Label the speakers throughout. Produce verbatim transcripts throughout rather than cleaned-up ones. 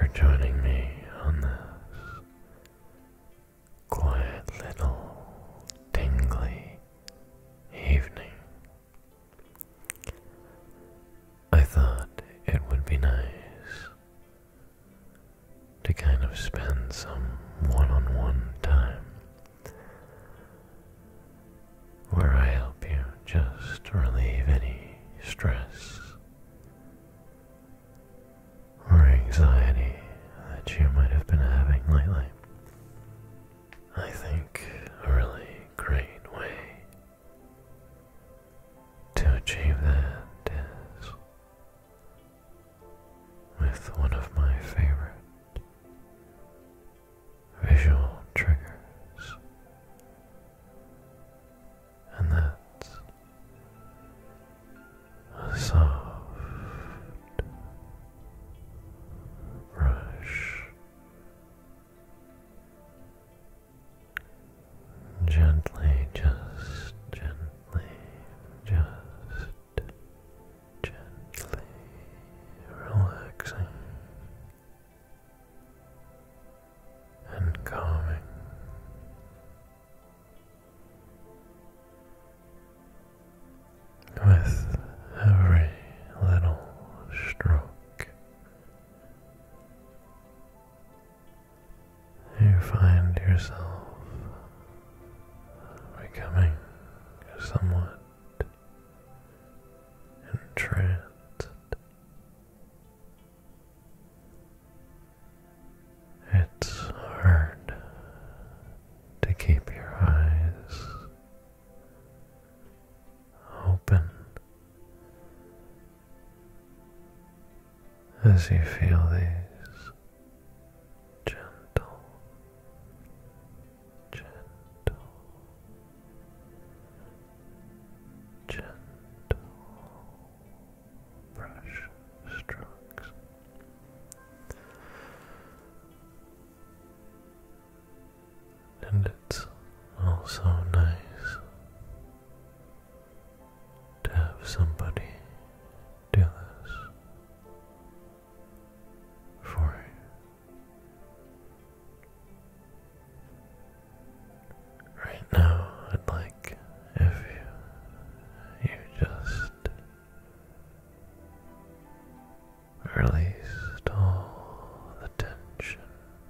Speaker 1: for joining me on this quiet little tingly evening. I thought it would be nice to kind of spend some one-on-one time where I help you just relieve any stress or anxiety that you might have been having lately. I think a really great way to achieve that is with one of my favorite visual triggers, and that's a soft brush, gently, just gently, just gently relaxing and calming. With every little stroke, you find yourself becoming somewhat entranced. It's hard to keep your eyes open as you feel these gentle, gentle, gentle brush strokes. And it's also nice to have somebody do this for you. Right now, I'd like if you, you just released all the tension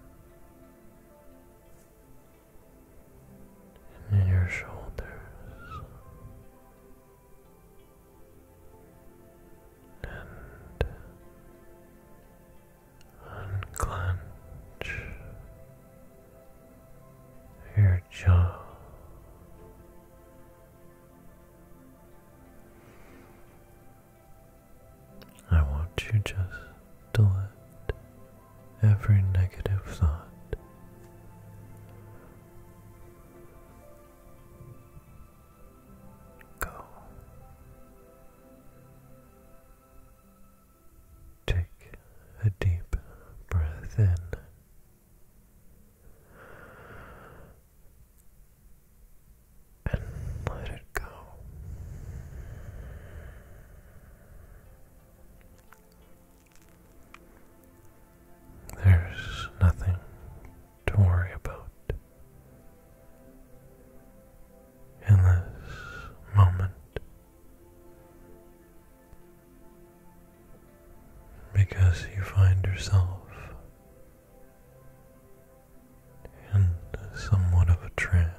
Speaker 1: in your shoulders and unclench your jaw. I want you just to let every negative thought go. Take a deep breath in and let it go. There's nothing to worry about in this moment, because you find yourself in somewhat of a trance,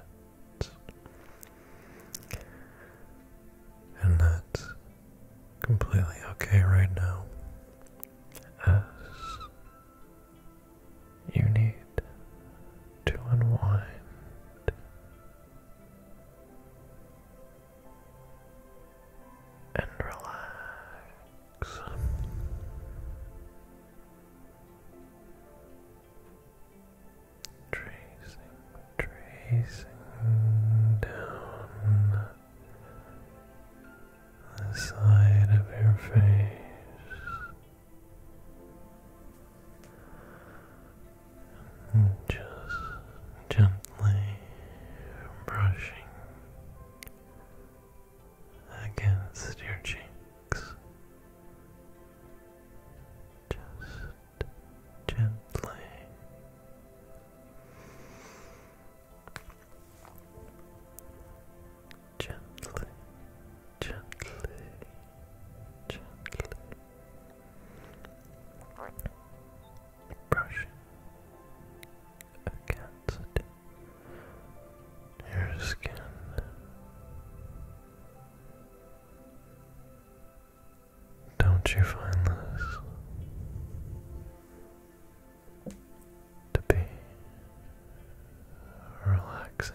Speaker 1: and that's completely okay right now, as you need to unwind and relax. Tracing, tracing down the side of your face. Just gently brushing against your cheeks. Just gently that you find this to be relaxing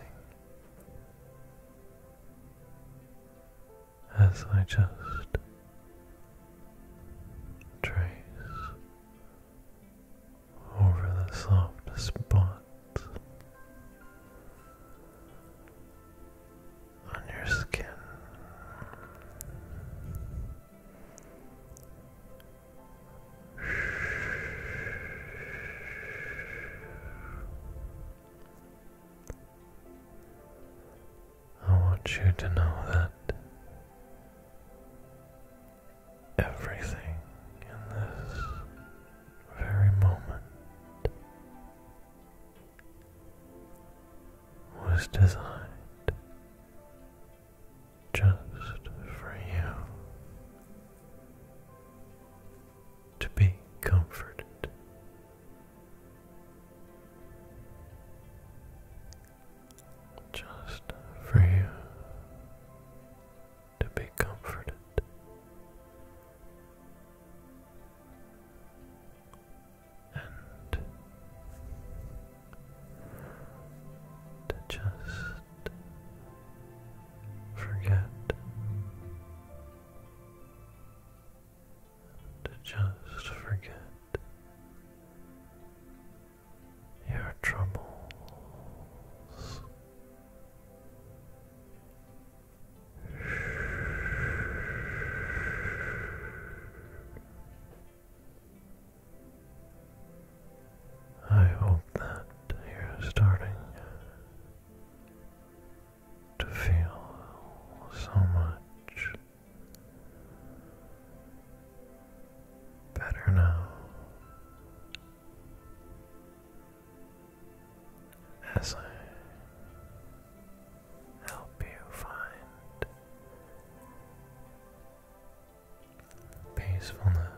Speaker 1: as I just trace over the soft spots on your skin. I want you to know that everything in this very moment was designed just for you to be comforted. Just for you to be comforted. And to just forget, to just forget your troubles. I hope that you're starting to feel so much better now as I help you find peacefulness